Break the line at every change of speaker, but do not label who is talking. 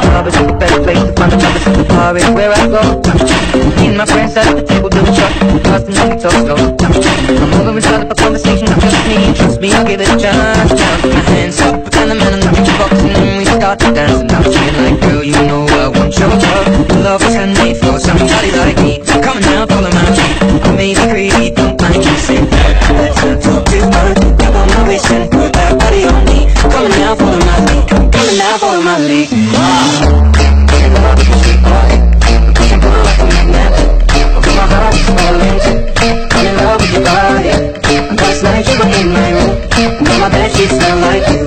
love is a better place to find another superpower is where I go. Me and my friends sat at the table doing shots, past and then we talk slow. I'm over and start up a conversation, trust me, I'll give it a chance. Now I put my hands up, pretend I'm in on the jukebox, and then we start to dance. And I'm singing like, girl, you know I want your love. Love is handmade for somebody like me. Come on now, follow my lead. I may be crazy, don't mind me. Say that, let's not talk too much. Grab on my waist and put that body on me. Come on now, follow my lead. Come on now, follow my lead. I'm in love with your body. Last night you were in my room, but my bed sheets smell like you.